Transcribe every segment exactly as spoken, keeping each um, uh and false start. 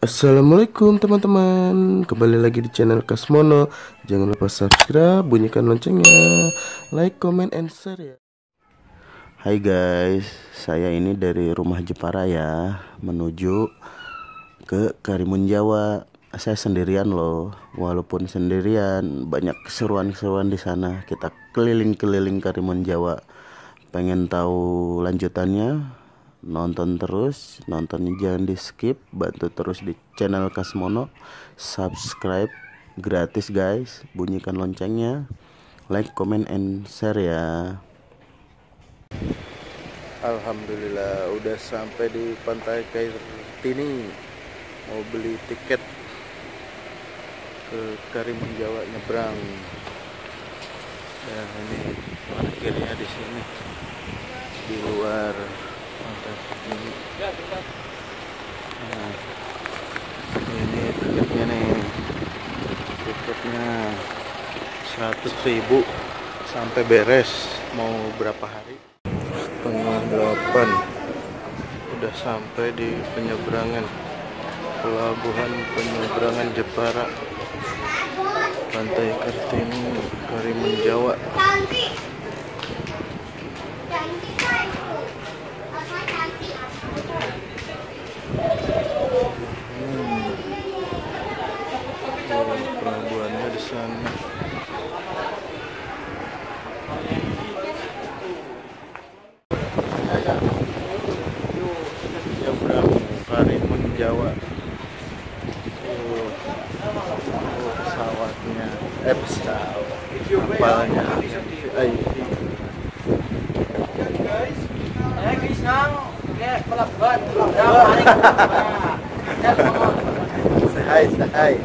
Assalamualaikum teman-teman, kembali lagi di channel Kasmono. Jangan lupa subscribe, bunyikan loncengnya, like, comment, and share ya. Hai guys, saya ini dari rumah Jepara ya, menuju ke Karimun Jawa. Saya sendirian loh, walaupun sendirian banyak keseruan-keseruan di sana. Kita keliling-keliling Karimun Jawa. Pengen tahu lanjutannya? Nonton terus, nontonnya jangan di skip, bantu terus di channel Kasmono, subscribe gratis guys, bunyikan loncengnya, like, comment, and share ya. Alhamdulillah udah sampai di Pantai Kartini, mau beli tiket ke Karimun Jawa nyebrang. Dan ini parkirnya di sini di luar. Nah, ini tiketnya nih, tiketnya seratus ribu sampai beres. Mau berapa hari? Setengah delapan udah sampai di penyeberangan pelabuhan penyeberangan Jepara, Pantai Kartini, Karimun Jawa. Pelabuhannya di sana. Nyebrang Karimun Jawa. Oh, oh, pesawatnya, eh pesawat, kapalnya V I P. Hai, hai.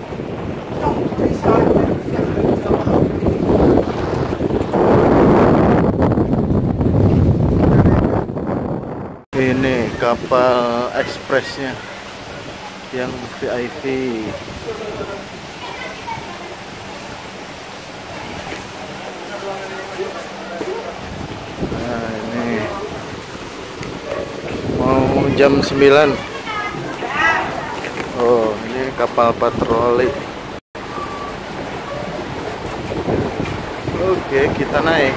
Ini kapal ekspresnya yang V I P. Nah, ini mau jam sembilan. Oh, ini kapal patroli. Oke, kita naik.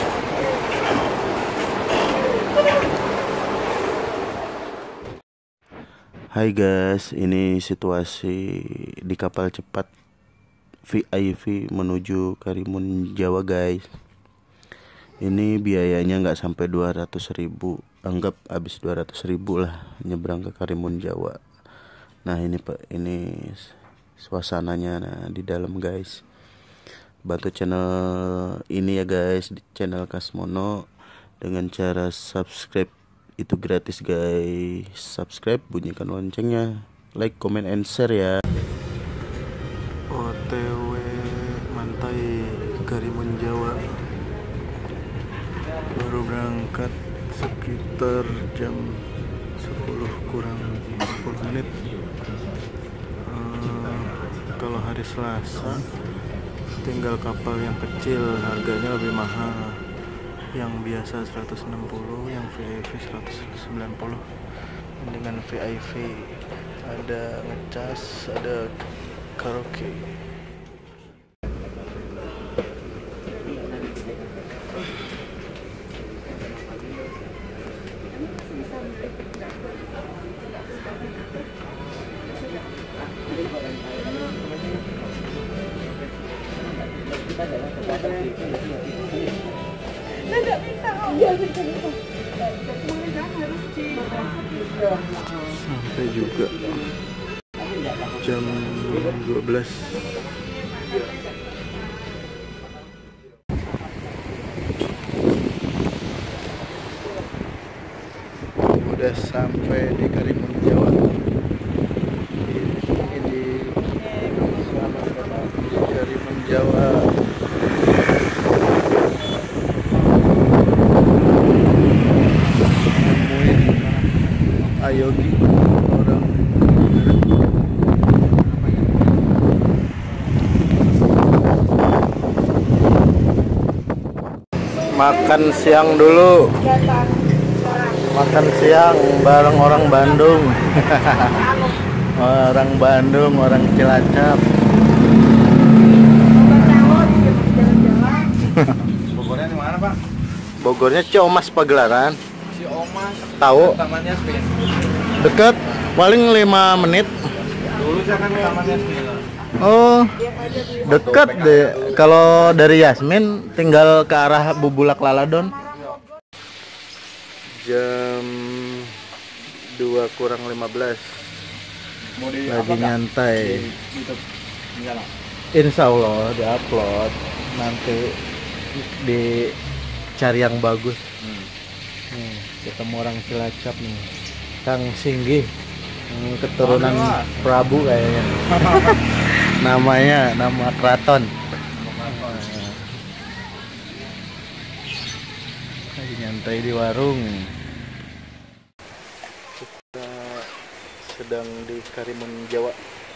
Hai guys, ini situasi di kapal cepat V I P menuju Karimun Jawa guys. Ini biayanya nggak sampai dua ratus ribu, anggap habis dua ratus ribu lah nyebrang ke Karimun Jawa. Nah ini pak, ini suasananya nah, di dalam guys. Bantu channel ini ya guys, di channel Kasmono dengan cara subscribe, itu gratis guys. Subscribe, bunyikan loncengnya, like, comment, and share ya. O T W Pantai Karimun Jawa, baru berangkat sekitar jam sepuluh kurang sepuluh menit. Uh, kalau hari Selasa tinggal kapal yang kecil, harganya lebih mahal. Yang biasa seratus enam puluh, yang V I P seratus sembilan puluh. Dengan V I P ada ngecas, ada karaoke. Sampai juga jam dua belas. Udah sampai di Karimun Jawa. Ini di Karimun Jawa. Ayogi orang makan siang dulu. makan siang bareng orang Bandung. Orang Bandung, orang Cilacap. Bogornya di mana, Pak? Bogornya Ciomas Pagelaran. Ciomas. Tahu? Taman Yasmin. Deket, paling lima menit. Dulu saya kan ke Taman Yasmin. Oh, deket deh. Kalau dari Yasmin tinggal ke arah Bubulak Laladon. Jam dua kurang lima belas. Lagi nyantai. Insya Allah di-upload. Nanti dicari yang bagus. Hmm. Nih, ketemu orang Cilacap nih. Kang Singgih. Hmm, keturunan oh, Prabu kayaknya. Namanya nama keraton. Lagi nyantai di warung. Kita sedang di Karimun Jawa.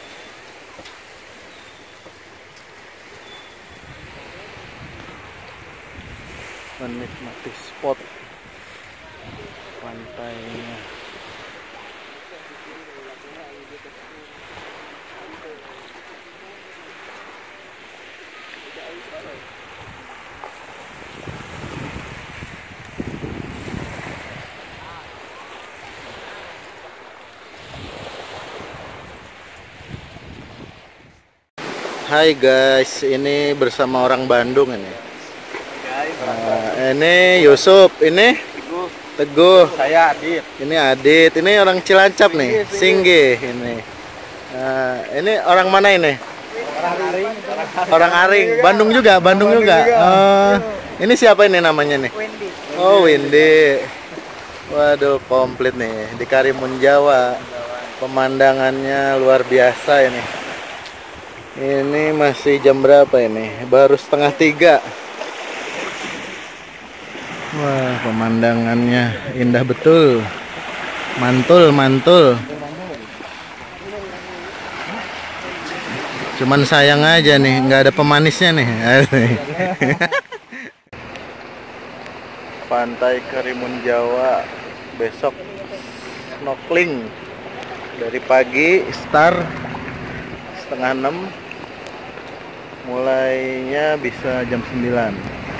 Menikmati spot pantainya. Hai guys, ini bersama orang Bandung ini. Nah, ini Yusuf, ini Teguh. Teguh. Saya Adit. Ini Adit, ini orang Cilacap nih, Singgih ini. Nah, ini orang mana ini? Orang Aring. Orang Aring, Bandung juga, Bandung juga. Uh, ini siapa ini namanya nih? Windy. Oh Windy. Waduh, komplit nih di Karimun Jawa. Pemandangannya luar biasa ini. Ini masih jam berapa ini? Baru setengah tiga. Wah, pemandangannya indah betul. Mantul, mantul. Cuman sayang aja nih, nggak ada pemanisnya nih. Pantai Karimun Jawa. Besok snorkeling dari pagi, start setengah enam. Mulainya bisa jam sembilan.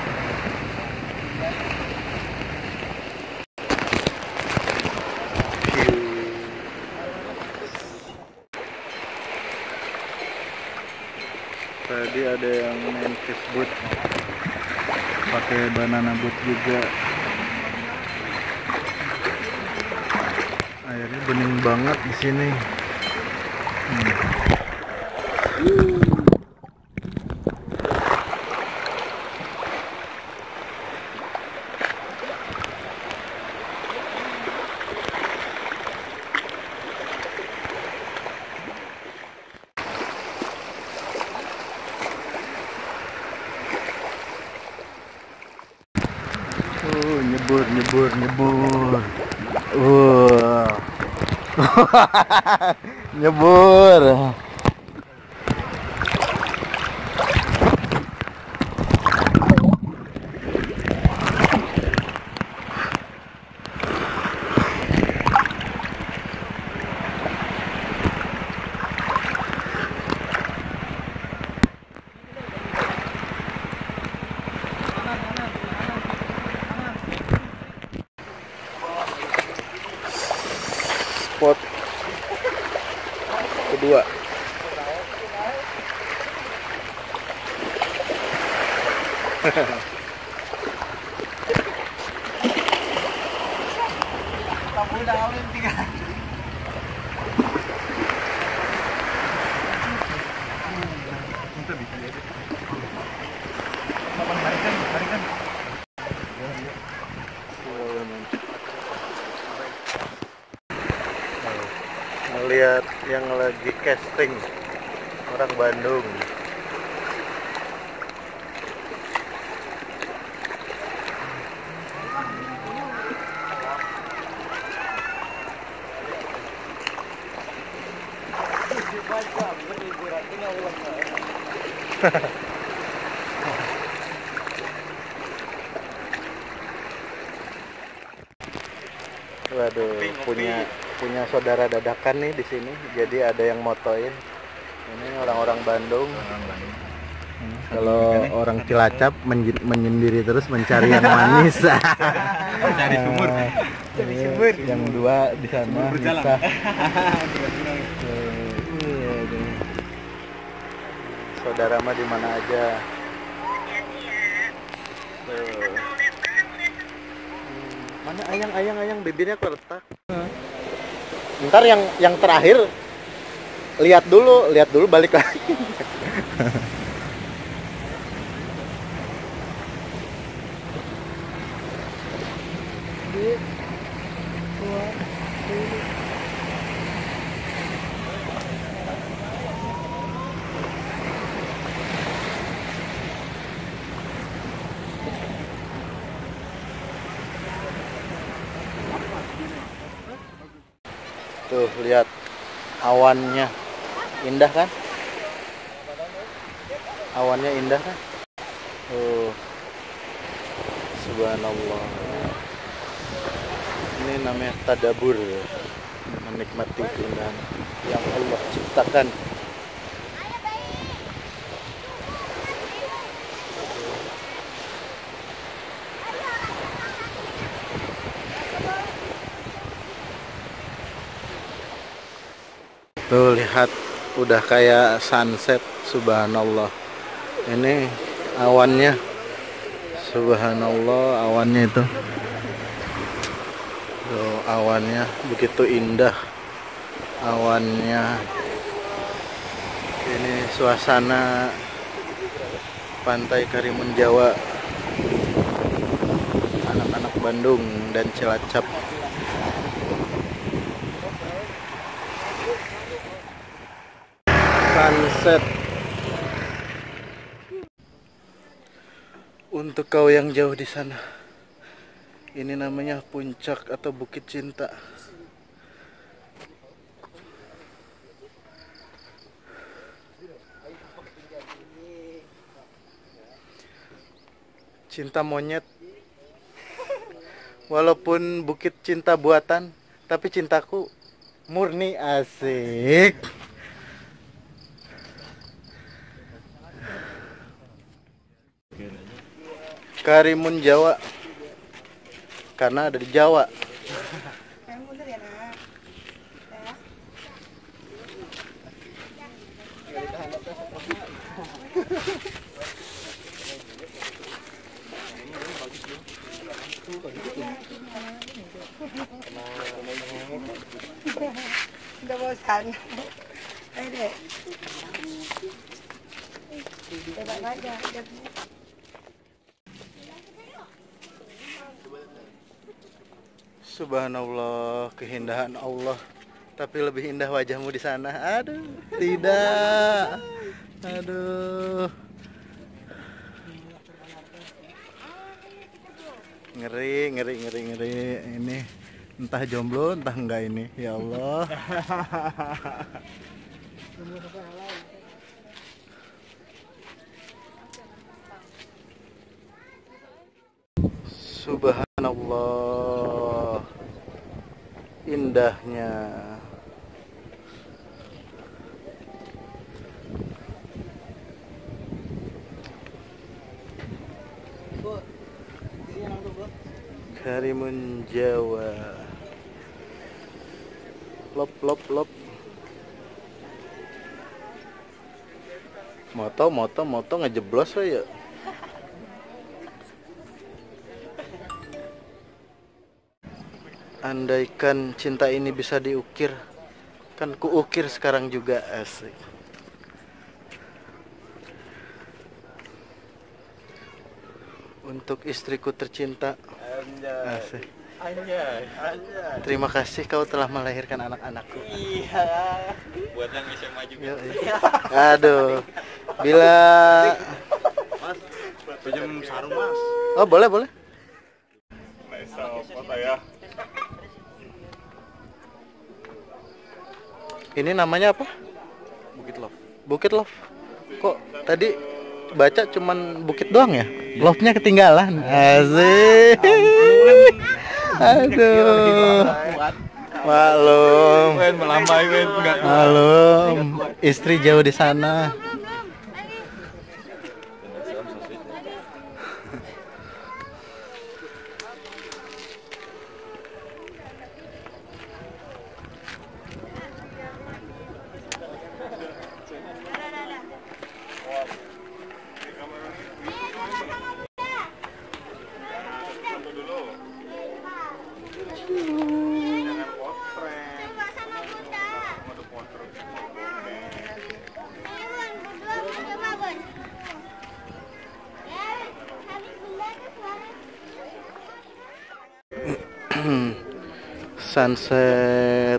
Tadi ada yang main fishboat pakai banana boat juga. Airnya bening banget di sini. Hmm. Oh, nyebur, nyebur, nyebur. Wah. Nyebur. Spot kedua. Melihat yang lagi casting orang Bandung. Waduh, punya punya saudara dadakan nih di sini. Jadi ada yang motoin. Ini orang-orang Bandung. Hmm, kalau orang Cilacap menj- menyendiri terus mencari yang manis. Cari sumur. Cari sumur. Yang dua di sana bisa. Saudara mah di mana aja. Tuh. Mana ayang ayang ayang bibirnya keretak. Ntar yang yang terakhir lihat dulu, lihat dulu balik lagi. Tuh lihat awannya indah kan? Awannya indah kan? Oh, subhanallah. Ini namanya tadabur, menikmati keindahan yang Allah ciptakan. Tuh lihat, udah kayak sunset, subhanallah. Ini awannya, subhanallah, awannya itu. Tuh awannya begitu indah, awannya. Ini suasana Pantai Karimun Jawa, anak-anak Bandung dan Cilacap. Sunset. Untuk kau yang jauh di sana, ini namanya puncak atau Bukit Cinta. Cinta monyet. Walaupun bukit cinta buatan, tapi cintaku murni, asik. Karimun Jawa, karena ada di Jawa. Udah bosan. Ayo deh. Coba aja. Subhanallah, keindahan Allah. Tapi lebih indah wajahmu di sana. Aduh, tidak. Aduh. Ngeri, ngeri, ngeri, ngeri. Ini entah jomblo, entah enggak ini. Ya Allah. Subhanallah, indahnya. Karimun Jawa. Lop lop lop. Moto moto moto ngejeblos we ya. Andaikan cinta ini bisa diukir, kan kuukir sekarang juga, asik. Untuk istriku tercinta, asik. Terima kasih kau telah melahirkan anak-anakku. Iya. Buat yang S M A juga. Iya. Aduh. Bila Mas, pinjam sarung Mas. Oh, boleh, boleh. Foto ya. Ini namanya apa? Bukit Love. Bukit Love. Kok tadi baca cuman bukit doang ya? Love-nya ketinggalan. Asik. Aduh. Maklum. Wen melambai Wen enggak. Maklum. Istri jauh di sana. Sunset.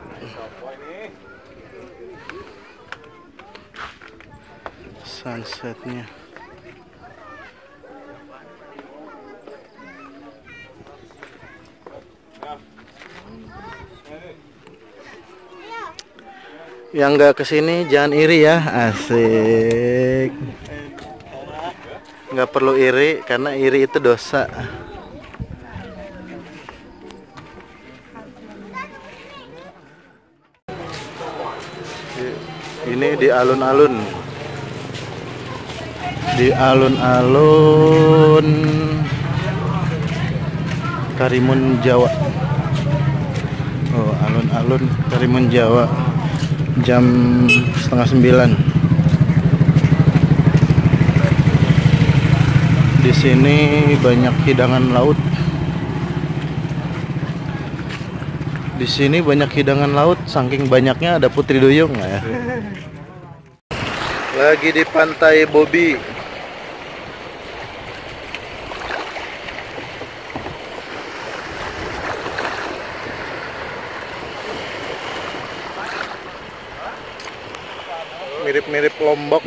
Sunsetnya. Yang nggak kesini jangan iri ya, asik. Nggak perlu iri karena iri itu dosa. Ini di alun-alun, di alun-alun Karimun Jawa. Oh, alun-alun Karimun Jawa, jam setengah sembilan. Di sini banyak hidangan laut. Di sini banyak hidangan laut, saking banyaknya ada putri duyung ya. Lagi di Pantai Bobi. Mirip-mirip Lombok.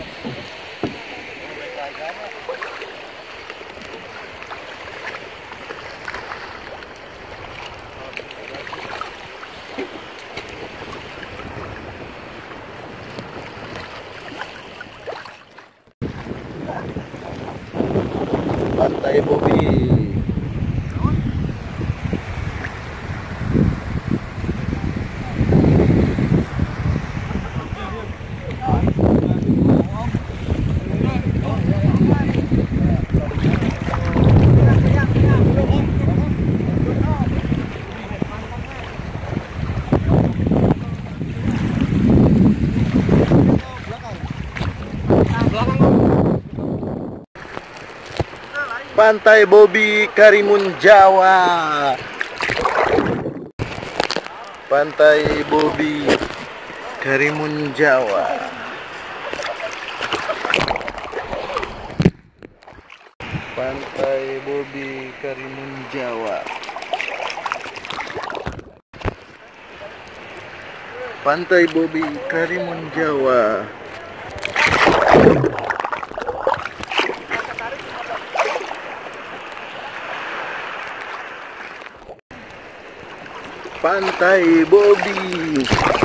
Pantai Bobi. Pantai Bobi Karimun Jawa. Pantai Bobi Karimun Jawa. Pantai Bobi Karimun Jawa. Pantai Bobi Karimun Jawa. Pantai Bobi.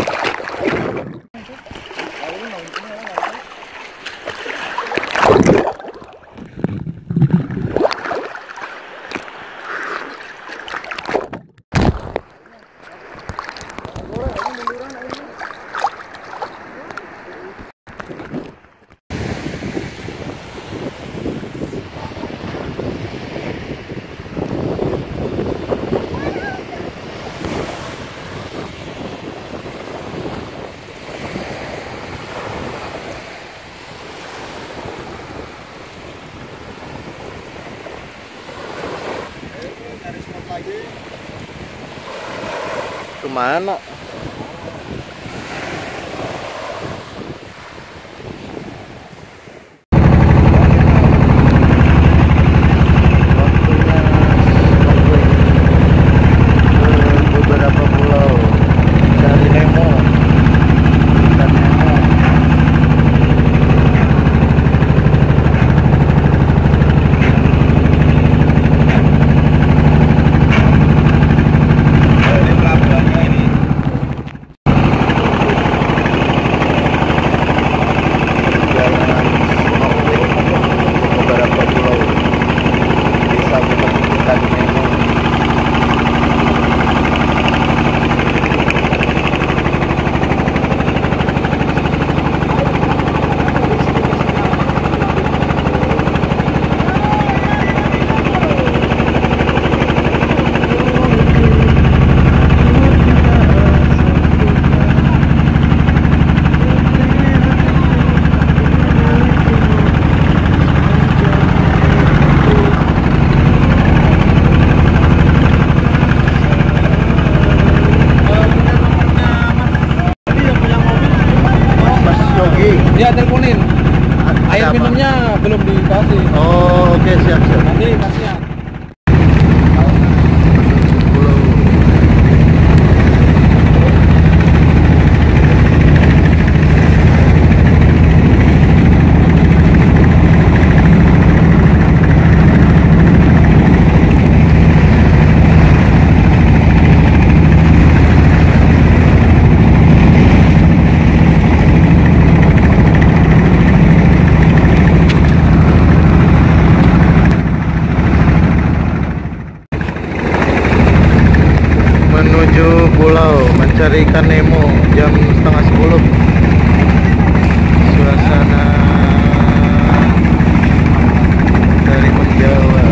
Kemana? Beberapa pulau cari Nemo. Ikan Nemo. Dia teleponin. Air Ada apa? minumnya belum dikasih. Oh, oke, siap siap. Nanti kasihan. Menuju pulau mencari ikan Nemo jam setengah sepuluh. Suasana dari Jawa.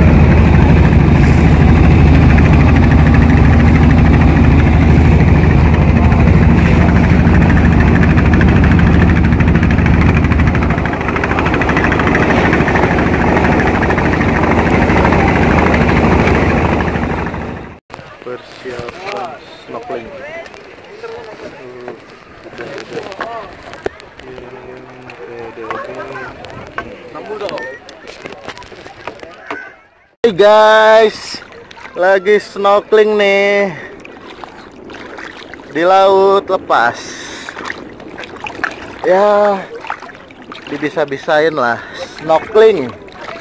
Persiapan snorkeling. Hey guys, lagi snorkeling nih di laut lepas. Ya, dibisa-bisain lah snorkeling.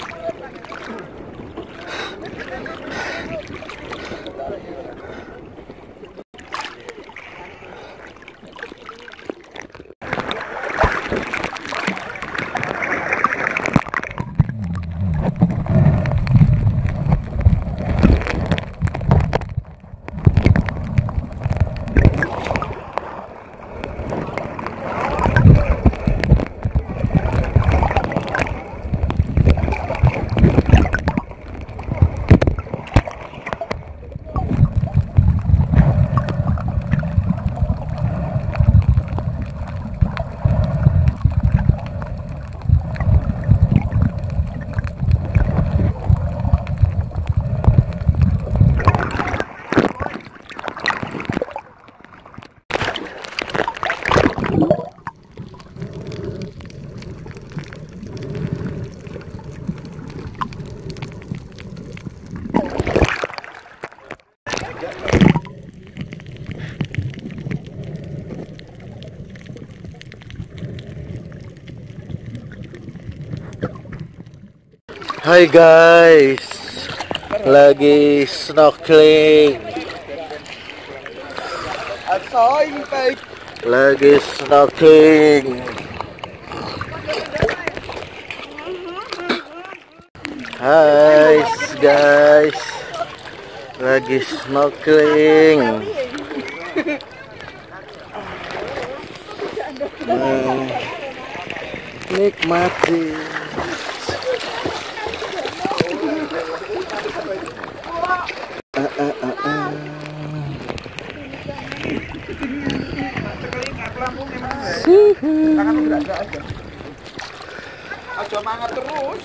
Hai guys, lagi snorkeling. Lagi snorkeling. Hai guys, lagi snorkeling. Nah, nikmati. Aja mangat terus.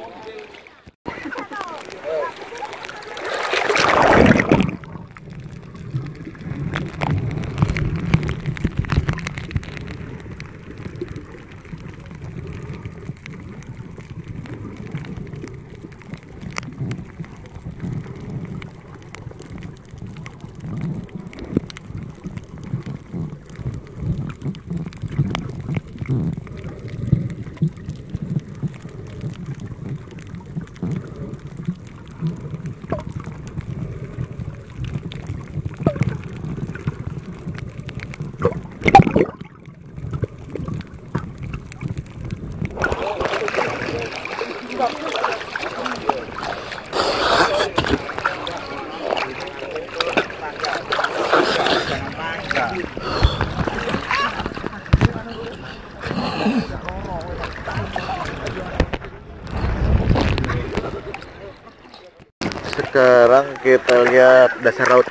Sekarang kita lihat dasar laut.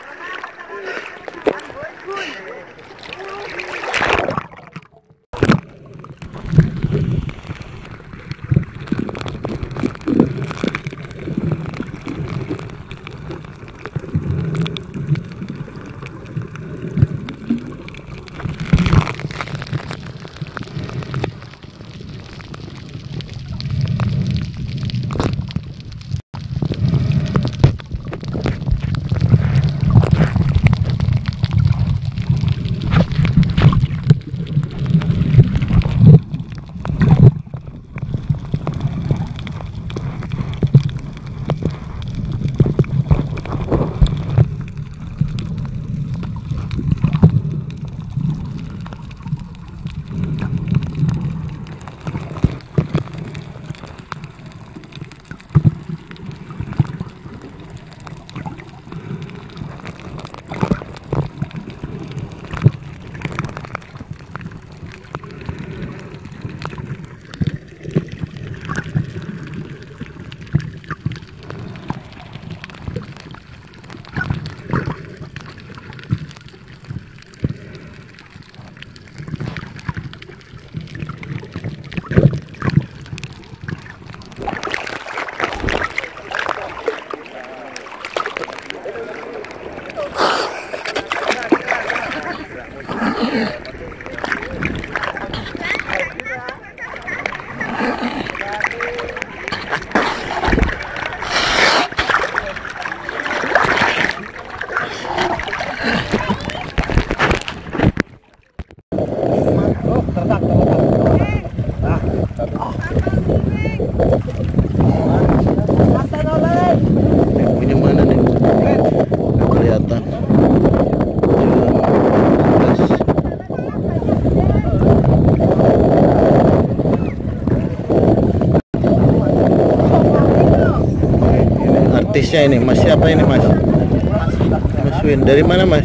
Masnya ini, mas siapa ini mas? Mas Win, dari mana mas?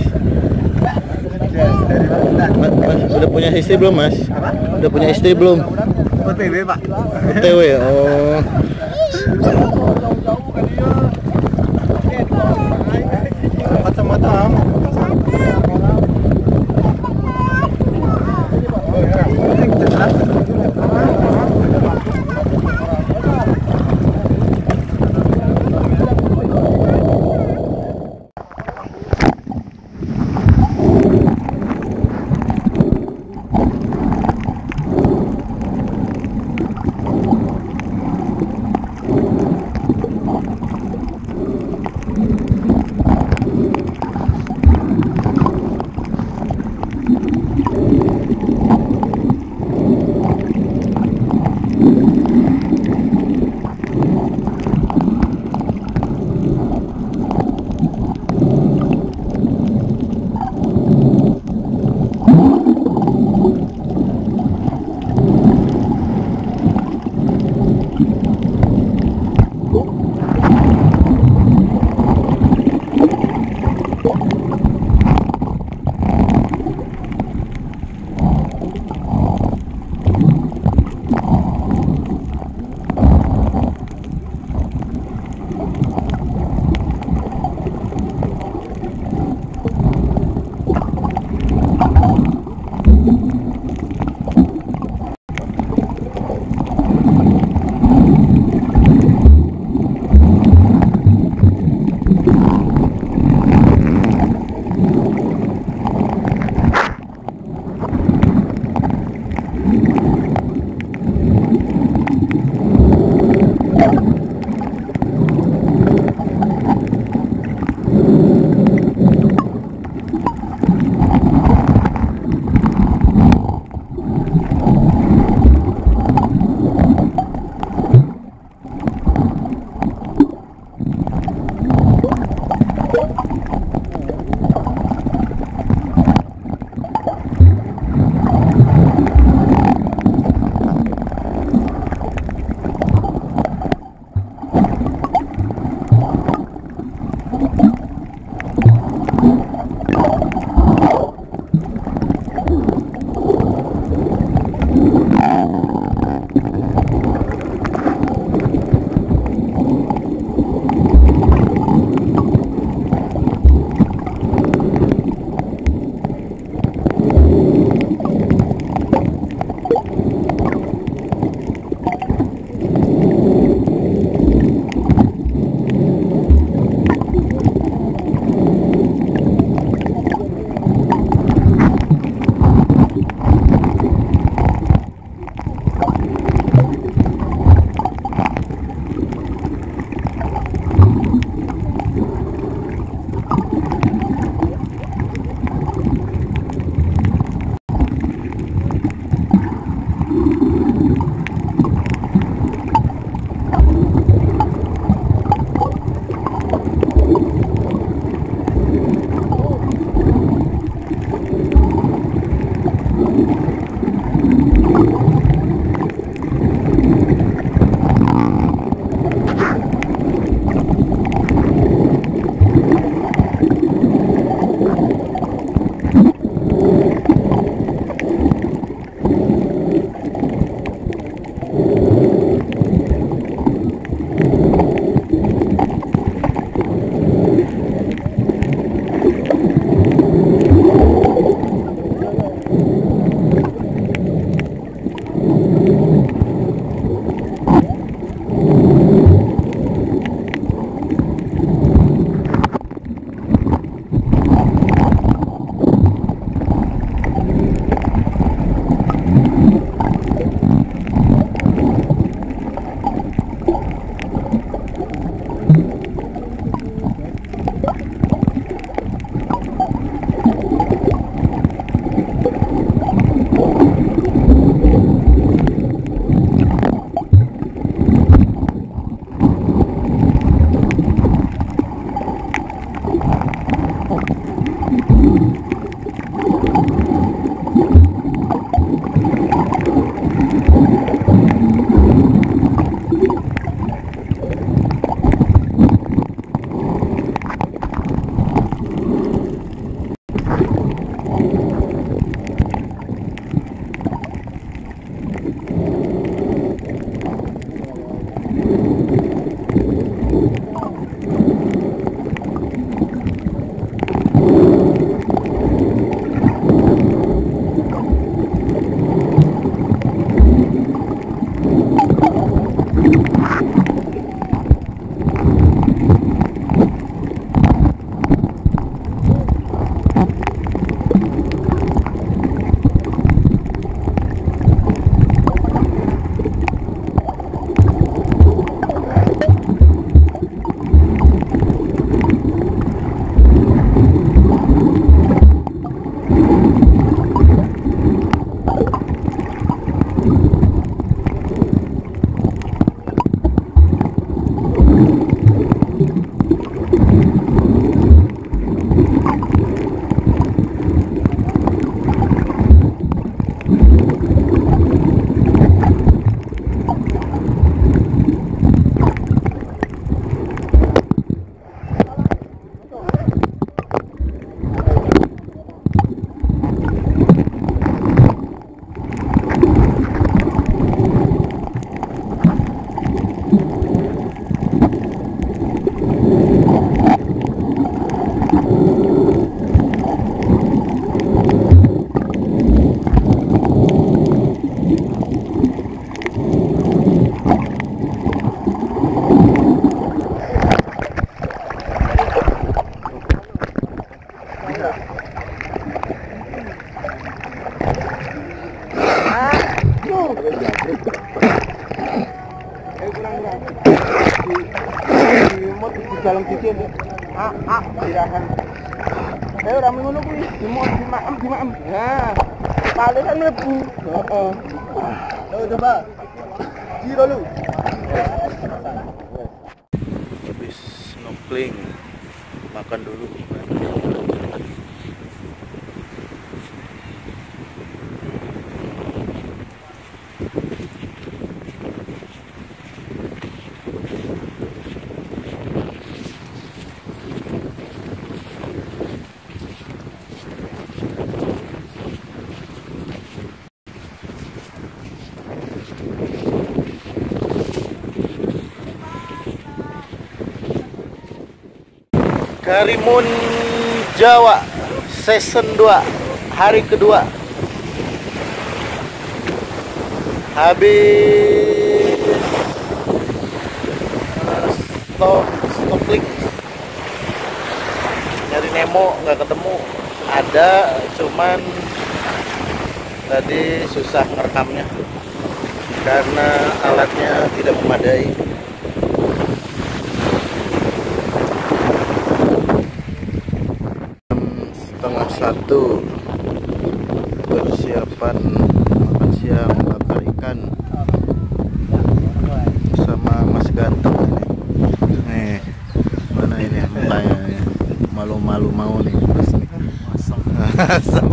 Mas, mas udah punya istri belum mas? Udah punya istri belum? O T W pak. O T W, oh. Macam-macam. dalam sisi ini. Ah, ah, dirahan. Ayo rame ngono kuwi, dimon dimaem dimaem. Nah, paling kan mlebu. Heeh. Ayo coba. Giro lu. Habis snorkeling, makan dulu. Karimun Jawa season dua hari kedua. Habis stop stop klik nyari Nemo nggak ketemu, ada cuman tadi susah ngerekamnya karena alatnya tidak memadai. Setengah satu persiapan makan siang, bakar ikan sama Mas Ganteng ini. Nih, mana ini mukanya nih? Malu-malu mau nih Mas nih. Asam.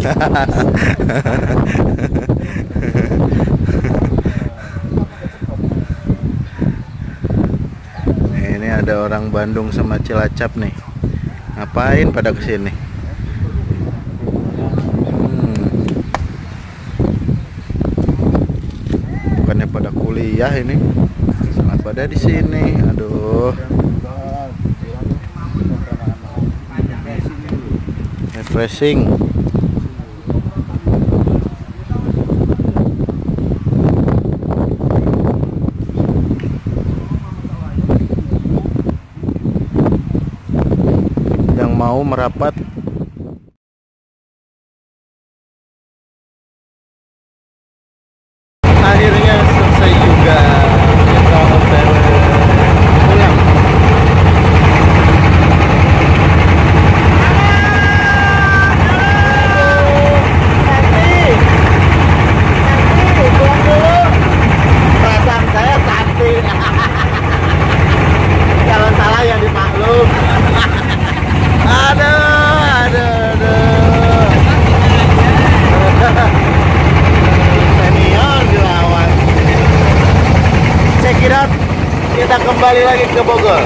Nih, ini ada orang Bandung sama Cilacap nih. Ngapain pada kesini? Bukannya pada kuliah ini, malah pada di sini. Aduh, refreshing. Yang mau merapat akhirnya selesai juga. Kita hotel pulang. Perasaan saya santai. Kalau salah ya dimaklum. Aduh, aduh, aduh. Senior dilawan. Saya kira kita kembali lagi ke Bogor.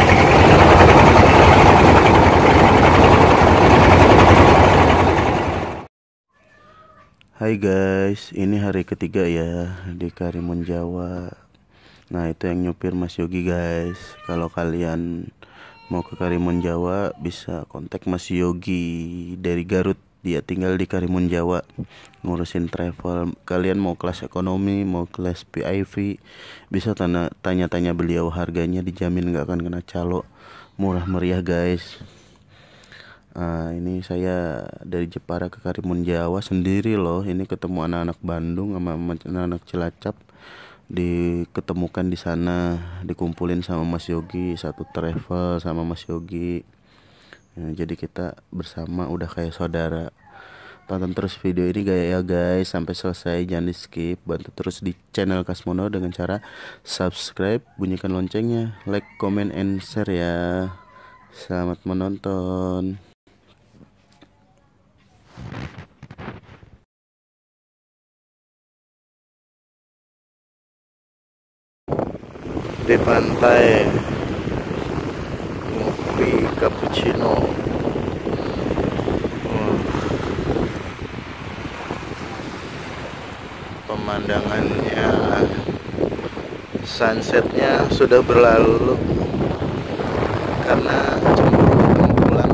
Hai guys, ini hari ketiga ya di Karimun Jawa. Nah, itu yang nyupir Mas Yogi guys. Kalau kalian mau ke Karimun Jawa bisa kontak Mas Yogi dari Garut. Dia tinggal di Karimun Jawa, ngurusin travel. Kalian mau kelas ekonomi, mau kelas V I V, bisa tanya-tanya beliau, harganya dijamin nggak akan kena calo. Murah meriah guys. Nah, ini saya dari Jepara ke Karimun Jawa sendiri loh. Ini ketemu anak-anak Bandung sama anak-anak Cilacap, diketemukan di sana, dikumpulin sama Mas Yogi, satu travel sama Mas Yogi. Nah, jadi kita bersama udah kayak saudara. Tonton terus video ini ya guys sampai selesai, jangan di skip. Bantu terus di channel Kasmono dengan cara subscribe, bunyikan loncengnya, like, comment, and share ya. Selamat menonton. Di pantai ngopi cappuccino. Hmm. Pemandangannya, sunsetnya sudah berlalu karena cemburu pulang.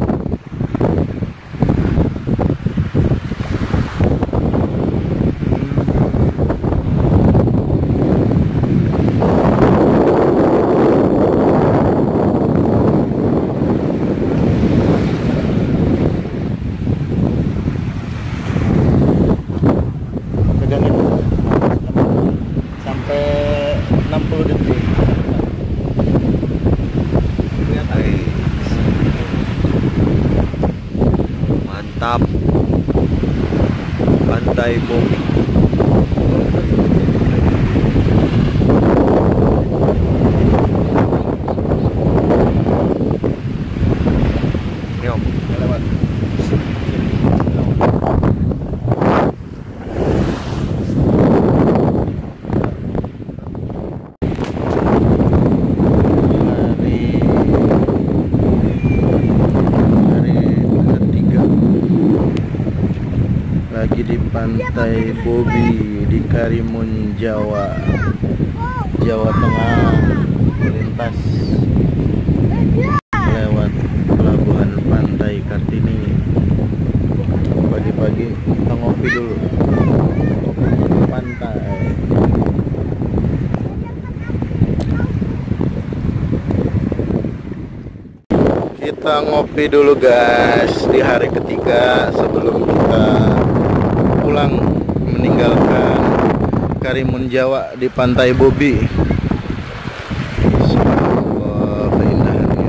Sampai enam puluh detik. Lihat Pantai Bobi di Karimun, Jawa, Jawa Tengah, melintas lewat pelabuhan Pantai Kartini. Pagi-pagi kita ngopi dulu pantai. Kita ngopi dulu guys di hari ketiga sebelum kita pulang meninggalkan Karimun Jawa di Pantai Bobi. Wah, keindahannya.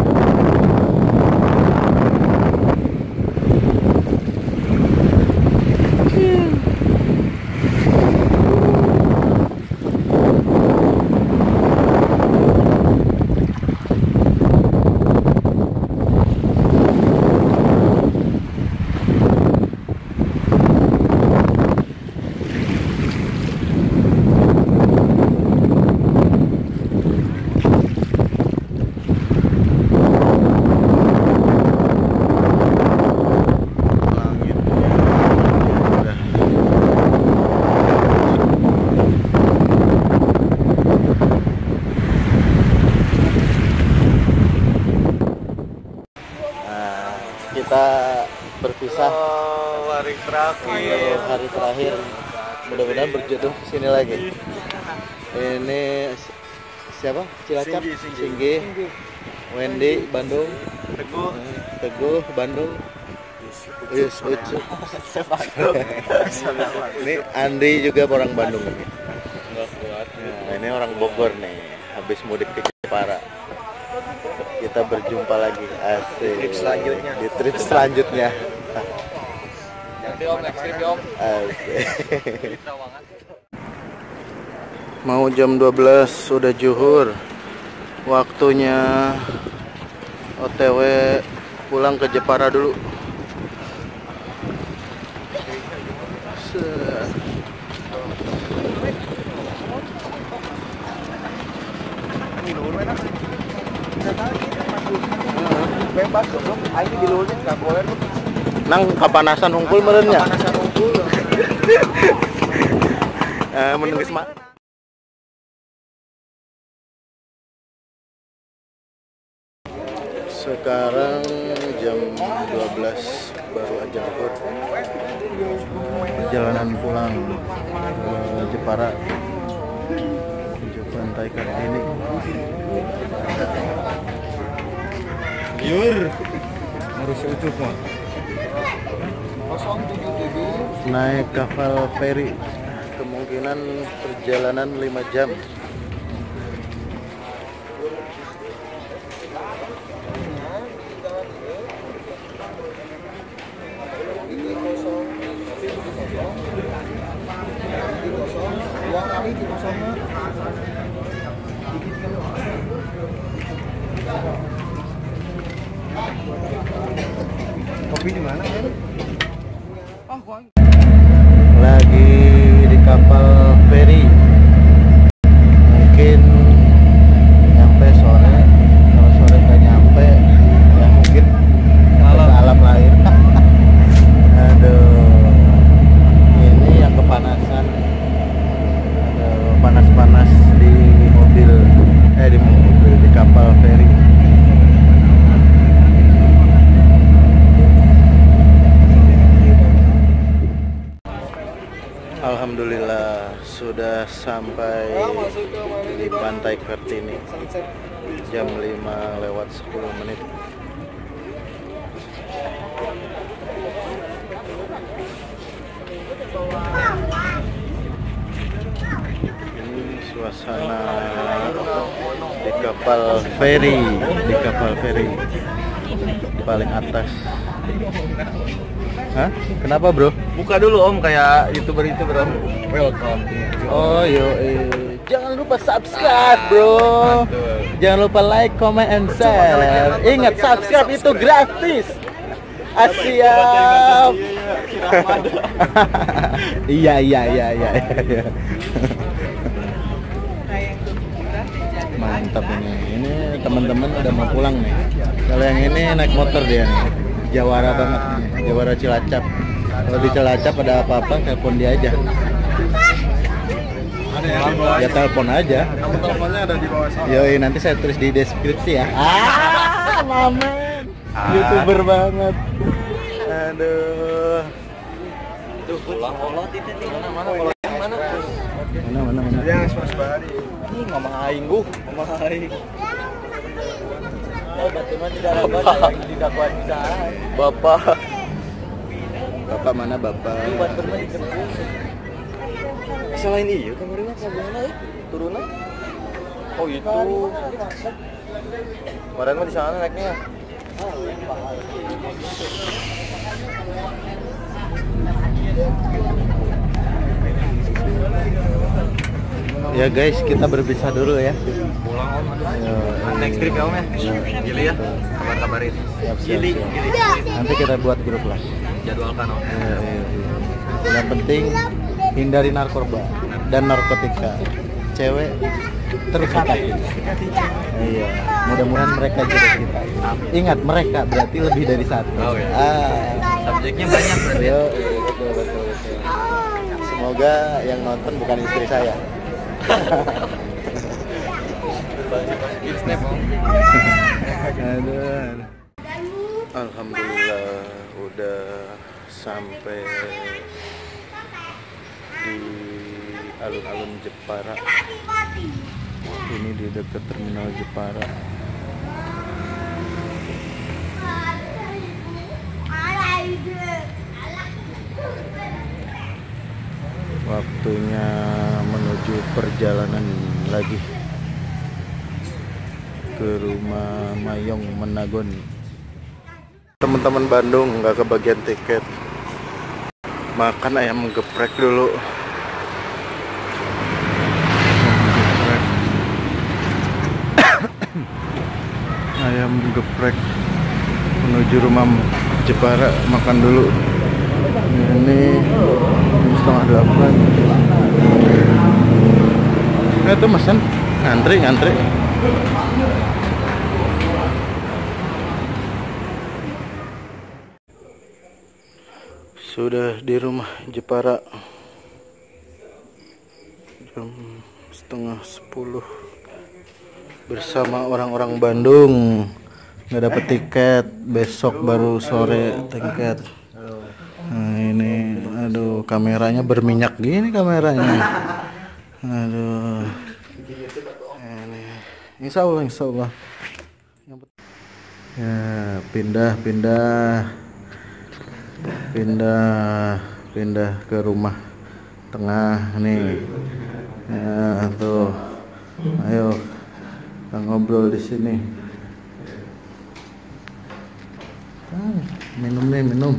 Kita berpisah Oh, hari terakhir. hari terakhir, mudah-mudahan berjodoh kesini lagi. Ini si- siapa? Cilacap, Singgi, Singgi. Singgi, Wendy, Bandung, Teguh. Teguh, Bandung, Yus, Ucu. Ini Andri juga orang Bandung nih. Nah, ini orang Bogor nih, habis mudik ke Jepara. Kita berjumpa lagi asik. Trip selanjutnya. Di trip selanjutnya. Yang om, next trip om. Asik. Mau jam dua belas sudah zuhur. Waktunya O T W pulang ke Jepara dulu. Se- Bebas dong. Ayo di luar nggak boleh tuh. Nang kapanasan hungkul merenya. Panasan unggul. Eh menunggu semak. Sekarang jam dua belas baru aja zuhur. Perjalanan pulang ke Jepara menuju Pantai Kartini. Yur. Harus ucup mah. Naik kapal feri, kemungkinan perjalanan lima jam. Kopi di mana kan? Lagi di kapal feri, mungkin nyampe sore. Kalau sore nggak nyampe ya mungkin malam alam lahir. Aduh, ini yang kepanasan. Aduh, panas-panas di mobil, eh di mobil di kapal feri. Alhamdulillah sudah sampai di Pantai Kartini jam lima lewat sepuluh menit. Ini suasana di kapal feri, di kapal feri paling atas. Hah? Kenapa bro? Buka dulu om kayak youtuber-youtuber om. Welcome. Oh yo, eh. Jangan lupa subscribe bro. Jangan lupa like, comment, and share. Ingat subscribe itu gratis. Asiap. Iya iya iya iya. Mantap ini. Ini teman-teman udah mau pulang nih. Kalau yang ini naik motor dia nih. Jawara banget nih. Jawara Cilacap. Kalau di Cilacap ada apa-apa telepon dia aja. Ya telepon aja. Nomor teleponnya ada di bawah sini. Yoi, nanti saya tulis di deskripsi ya. Ah, mamen. YouTuber banget. Aduh. Tuh, pulang Allah titik mana mana kalau yang mana? Mana mana mana. Dia Mas Bahari. Ih, ngomong aing bu, ngomong aing. Oh, batu mah tidak ada yang didakwan bisa. Bapak. Bapak mana bapak? Ini batu mah dijemput. Selain iya, kemarin mah kabelnya ya, turunan. Oh itu. Kemarin mah di sana naiknya. Ya guys, kita berpisah dulu ya. Pulang om. Next trip ya om ya. Gili ya. Kabar-kabarin. Siap, siap, Gili, siap. gili. Nanti kita buat grup lah. Jadwalkan om. Ya, ya, ya. Yang penting hindari narkoba dan narkotika. Cewek terus dekati. Iya, mudah-mudahan mereka jodoh kita. Ingat, mereka berarti lebih dari satu. Oh, iya. Ah, Subjeknya banyak berarti. Yo, iya, betul, betul, betul. Semoga yang nonton bukan istri saya. Bagi snap om. Aduh. Alhamdulillah udah sampai di alun-alun Jepara. Ini di dekat terminal Jepara. Waktunya menuju perjalanan lagi ke rumah Mayong Menagon. Teman-teman Bandung nggak kebagian tiket, makan ayam geprek dulu. Ayam geprek menuju rumah Jepara, makan dulu. Ini setengah delapan. Nah, itu mesen ngantri ngantri. Sudah di rumah Jepara jam setengah sepuluh bersama orang-orang Bandung. Nggak dapet tiket, besok baru sore tiket. Nah ini, aduh kameranya berminyak gini kameranya. Aduh. Ini, insya Allah, insya Allah. Ya pindah, pindah, pindah, pindah ke rumah tengah nih. Ya tuh, ayo kita ngobrol di sini. Ah, minum nih, minum.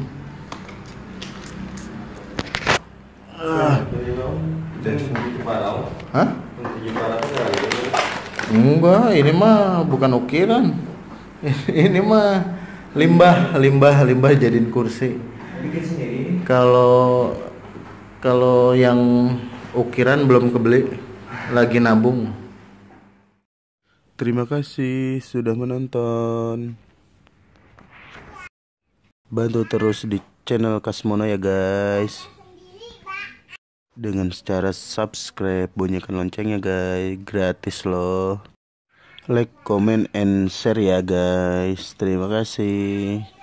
Ah. Hah? Enggak, ini mah bukan ukiran. Ini mah limbah, limbah, limbah jadiin kursi. Kalau kalau yang ukiran belum kebeli, lagi nabung. Terima kasih sudah menonton. Bantu terus di channel Kasmono ya guys, dengan cara subscribe, bunyikan loncengnya guys, gratis loh. Like, comment, and share ya guys. Terima kasih.